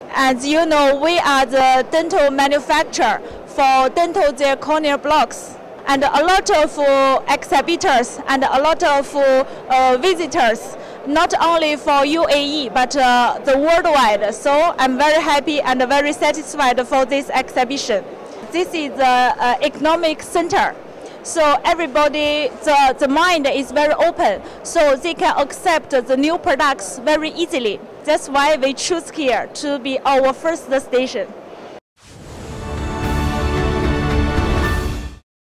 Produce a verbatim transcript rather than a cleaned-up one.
As you know, we are the dental manufacturer for dental zirconia blocks. And a lot of uh, exhibitors and a lot of uh, visitors, not only for U A E, but uh, the worldwide. So I'm very happy and very satisfied for this exhibition. This is the uh, economic center. So everybody, the, the mind is very open, so they can accept the new products very easily. That's why we choose here to be our first station.